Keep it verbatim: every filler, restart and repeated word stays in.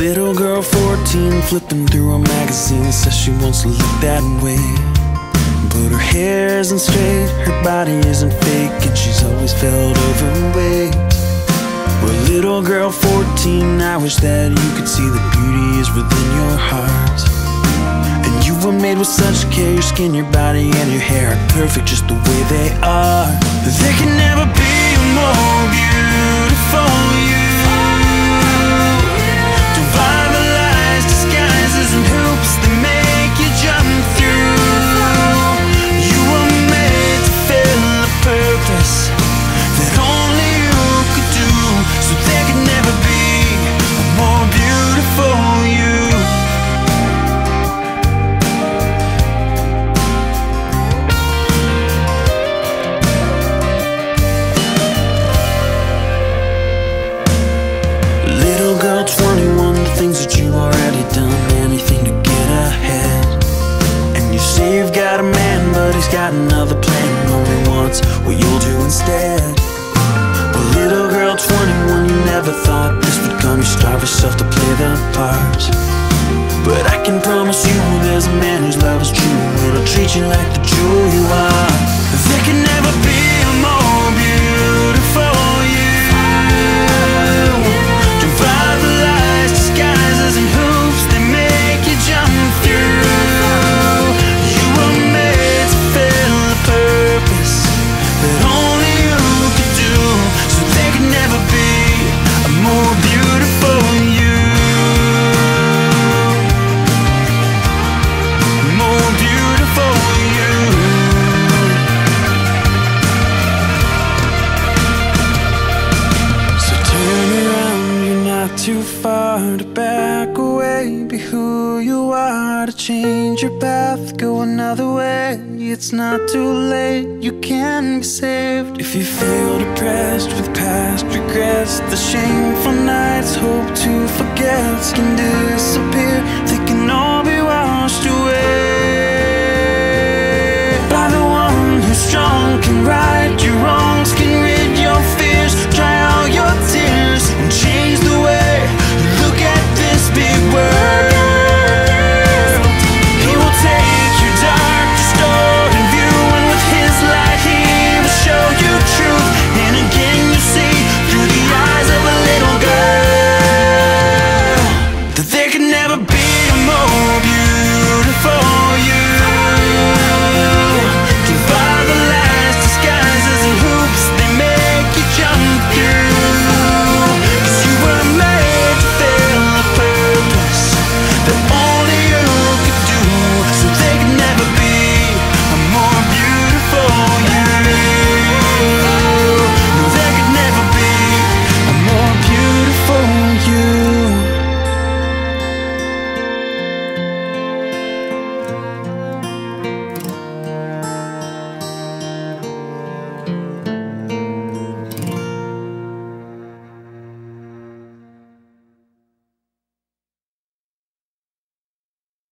little girl, fourteen, flipping through a magazine, says she wants to look that way. But her hair isn't straight, her body isn't fake, and she's always felt overweight. Well, little girl, fourteen, I wish that you could see the beauty is within your heart. And you were made with such care, your skin, your body, and your hair are perfect just the way they are. There can never be a more beautiful you. Defy the lies, disguises, and hoops they make you jump through. You were made to fill a purpose that only you could do. So there could never be a more beautiful you. Little girl, twenty-one, the things that you already done, anything to get ahead. And you say you've got a man, but he's got another plan, only wants what you'll do instead. Well, little girl, twenty-one, you never thought this would come. You starve yourself to play the part. But I can promise you there's a man whose love is true, and he'll treat you like the jewel you are. There can never be a more beautiful you. Defy the lies, disguises, and hoops they make you jump through. You were made to fill a purpose that only you could do. So there could never be a more beautiful you. More beautiful you. So turn around, you're not too far to back away. Be who you are, to change your path, go another way. It's not too late, you can be saved. If you feel depressed with past regrets, the shameful nights, hope to forget can do